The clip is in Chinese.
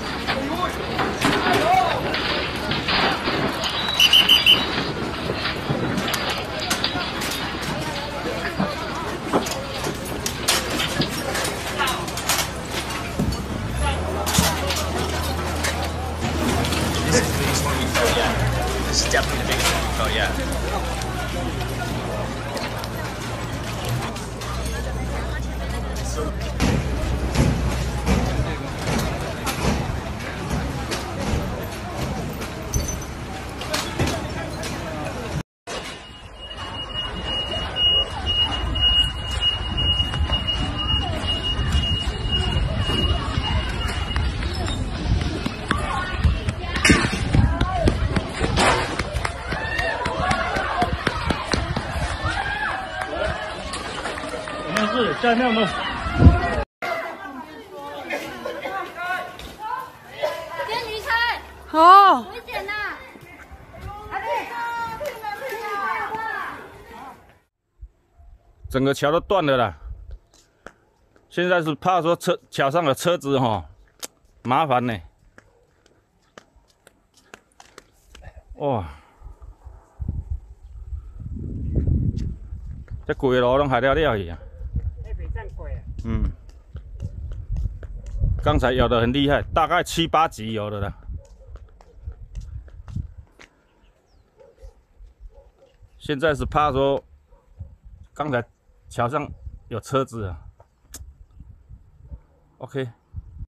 This is definitely the biggest one we've caught yet. 是下面吗？ 煎鱼菜， 好， 危险呐！ 整个桥都断了啦。现在是怕说桥上的车子麻烦呢。哇，这贵的路拢下了去啊。 嗯，刚才咬得很厉害，大概7、8级有的了。现在是怕说，刚才桥上有车子啊。OK。